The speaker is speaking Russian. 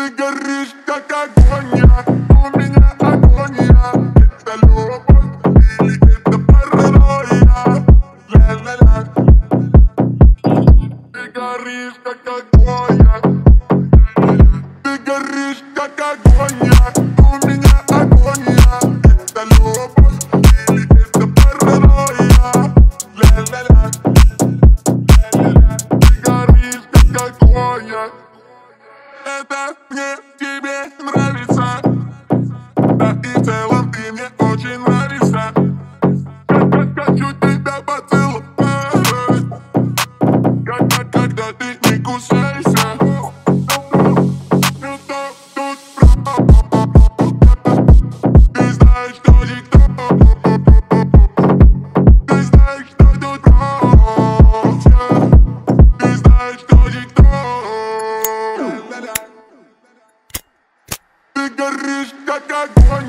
Ты горишь, как огонь, у меня агония. Это любовь или это паранойя? Ля-ля-ля. Ты горишь, как огонь, ты горишь, как огонь, у меня агония. Это любовь или это паранойя? Ля-ля-ля. Ты горишь, как огонь. Это мне тебе нравится. Да и в целом ты мне очень нравишься. Хочу тебя поцеловать, когда ты не кусаешься. Ты знаешь, что никто. Ты знаешь, что тут проще. Ты знаешь, что никто. Ты горишь, как огонь.